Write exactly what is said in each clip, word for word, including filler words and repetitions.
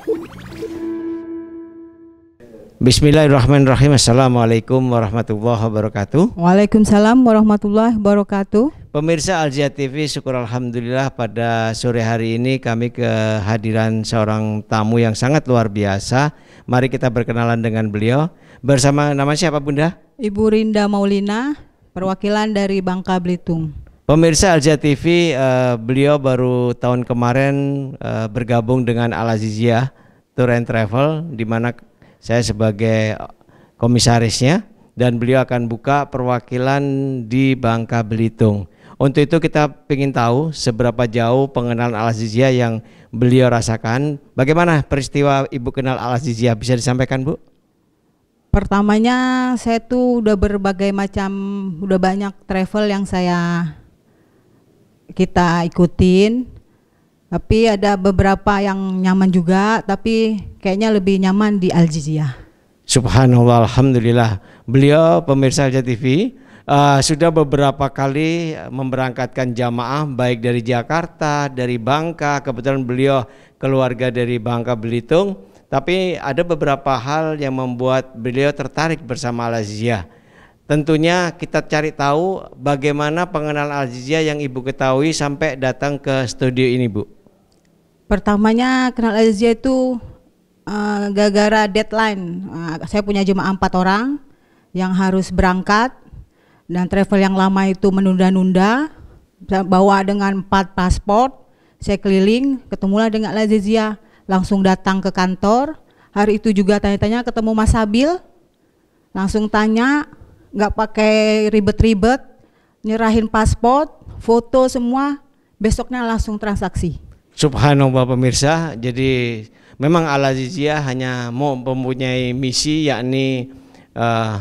Bismillahirrahmanirrahim. Assalamualaikum warahmatullahi wabarakatuh. Waalaikumsalam warahmatullahi wabarakatuh. Pemirsa Al-Jihad T V, syukur alhamdulillah pada sore hari ini kami kehadiran seorang tamu yang sangat luar biasa. Mari kita berkenalan dengan beliau. Bersama nama siapa Bunda? Ibu Rinda Maulina, perwakilan dari Bangka Belitung. Pemirsa Al-Jihad T V, uh, beliau baru tahun kemarin uh, bergabung dengan Al-Aziziyah Tour and Travel, di mana saya sebagai komisarisnya, dan beliau akan buka perwakilan di Bangka Belitung. Untuk itu kita ingin tahu seberapa jauh pengenalan Al-Aziziyah yang beliau rasakan. Bagaimana peristiwa Ibu kenal Al-Aziziyah, bisa disampaikan Bu? Pertamanya saya tuh udah berbagai macam, udah banyak travel yang saya kita ikutin. Tapi ada beberapa yang nyaman juga, tapi kayaknya lebih nyaman di Al-Aziziyah. Subhanallah, alhamdulillah. Beliau pemirsa Al-Jihad T V uh, sudah beberapa kali memberangkatkan jamaah baik dari Jakarta, dari Bangka. Kebetulan beliau keluarga dari Bangka Belitung. Tapi ada beberapa hal yang membuat beliau tertarik bersama Al-Aziziyah. Tentunya kita cari tahu bagaimana pengenalan Al-Aziziyah yang Ibu ketahui sampai datang ke studio ini Bu. Pertamanya kenal Al-Aziziyah itu uh, gara-gara deadline. Uh, saya punya jemaah empat orang yang harus berangkat, dan travel yang lama itu menunda-nunda. Bawa dengan empat paspor, saya keliling, ketemulah dengan Al-Aziziyah, langsung datang ke kantor. Hari itu juga tanya-tanya, ketemu Mas Sabil, langsung tanya, nggak pakai ribet-ribet, nyerahin paspor, foto semua, besoknya langsung transaksi. Subhanallah pemirsa, jadi memang Al-Aziziyah hanya mau mempunyai misi, yakni uh,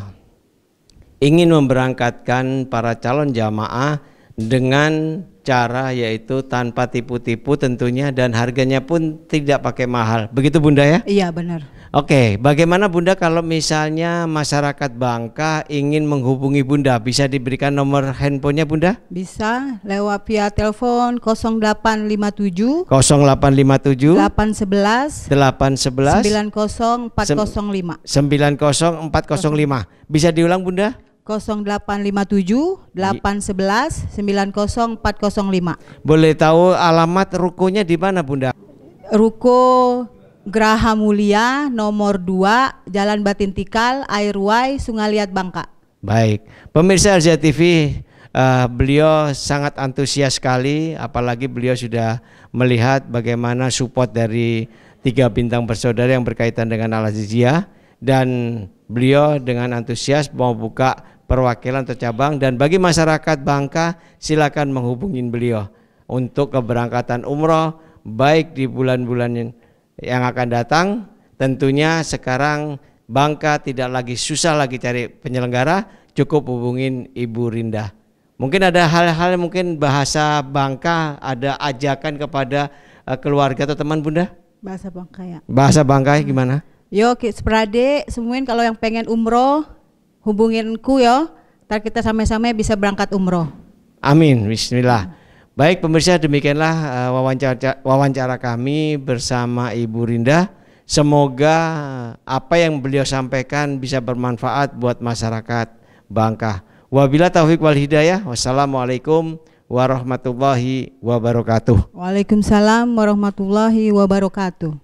ingin memberangkatkan para calon jamaah dengan cara yaitu tanpa tipu-tipu tentunya, dan harganya pun tidak pakai mahal. Begitu Bunda ya? Iya benar. Oke, bagaimana Bunda kalau misalnya masyarakat Bangka ingin menghubungi Bunda, bisa diberikan nomor handphonenya Bunda? Bisa lewat via telepon nol delapan lima tujuh nol delapan lima tujuh delapan sebelas delapan sebelas sembilan nol empat nol lima sembilan nol empat nol lima. Bisa diulang Bunda? nol delapan lima tujuh delapan sebelas sembilan nol empat nol lima. Boleh tahu alamat rukonya di mana Bunda? Ruko Graha Mulia nomor dua, Jalan Batin Tikal, Airway, Sungai Liat, Bangka. Baik, pemirsa Al-Jihad T V, uh, beliau sangat antusias sekali, apalagi beliau sudah melihat bagaimana support dari tiga bintang bersaudara yang berkaitan dengan Al-Aziziyah, dan beliau dengan antusias mau buka perwakilan atau cabang. Dan bagi masyarakat Bangka, silakan menghubungin beliau untuk keberangkatan umroh baik di bulan-bulan yang akan datang. Tentunya sekarang Bangka tidak lagi susah lagi cari penyelenggara, cukup hubungin Ibu Rinda. Mungkin ada hal-hal mungkin bahasa Bangka, ada ajakan kepada uh, keluarga atau teman Bunda? Bahasa Bangka ya. Bahasa Bangka hmm. gimana? Yo seprade semuanya kalau yang pengen umroh hubunginku yo, ntar kita sama-sama bisa berangkat umroh. Amin, bismillah. Hmm. Baik pemirsa, demikianlah uh, wawancara, wawancara kami bersama Ibu Rinda. Semoga apa yang beliau sampaikan bisa bermanfaat buat masyarakat Bangka. Wabillahi taufiq wal hidayah. Wassalamualaikum warahmatullahi wabarakatuh. Waalaikumsalam warahmatullahi wabarakatuh.